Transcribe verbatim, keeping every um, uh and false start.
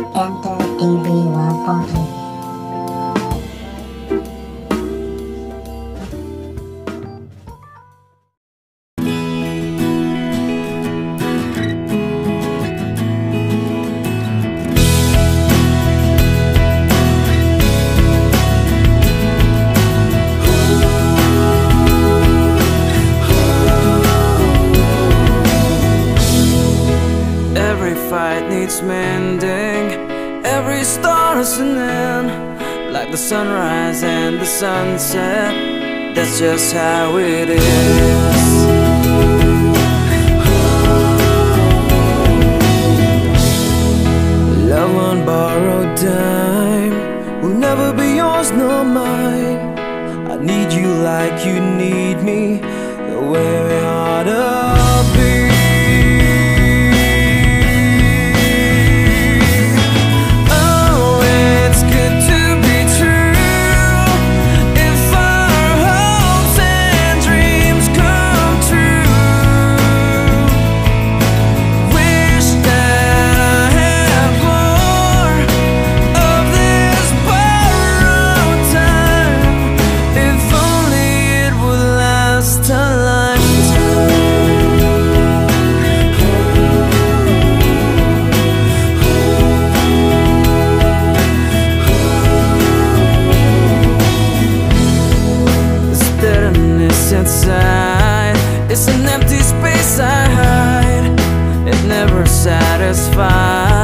Enter T V one forty. Every fight needs mending, every star's an end. Like the sunrise and the sunset, that's just how it is. Love on borrowed time will never be yours nor mine. I need you like you need me, the way we ought to be. Inside, it's an empty space I hide. It never satisfies.